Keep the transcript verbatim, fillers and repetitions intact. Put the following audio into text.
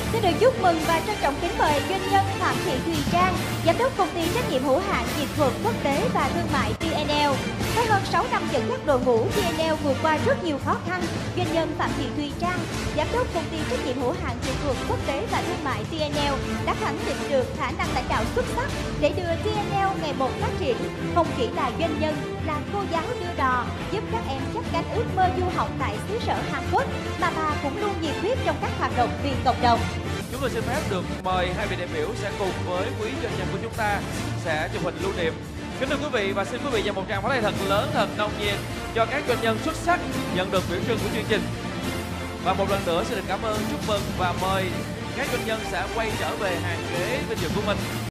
Xin được chúc mừng và trân trọng kính mời doanh nhân Phạm Thị Thùy Trang, giám đốc công ty trách nhiệm hữu hạn dịch thuật quốc tế và thương mại tê en lờ. Với hơn sáu năm dẫn dắt đội ngũ tê en lờ vượt qua rất nhiều khó khăn, doanh nhân Phạm Thị Thùy Trang, giám đốc công ty trách nhiệm hữu hạn dịch thuật quốc tế và thương mại tê en lờ đã khẳng định được khả năng lãnh đạo xuất sắc để đưa tê en lờ ngày một phát triển. Không chỉ là doanh nhân, là cô giáo đưa đò, giúp các em chấp cánh ước mơ du học tại xứ sở Hàn Quốc, mà bà cũng luôn nhiệt huyết trong các hoạt động vì cộng đồng. Chúng tôi xin phép được mời hai vị đại biểu sẽ cùng với quý doanh nhân của chúng ta sẽ chụp hình lưu niệm. Kính thưa quý vị và xin quý vị dành một tràng pháo tay thật lớn, thật nồng nhiệt cho các doanh nhân xuất sắc nhận được biểu trưng của chương trình. Và một lần nữa xin được cảm ơn, chúc mừng và mời các doanh nhân sẽ quay trở về hàng ghế vinh dự của mình.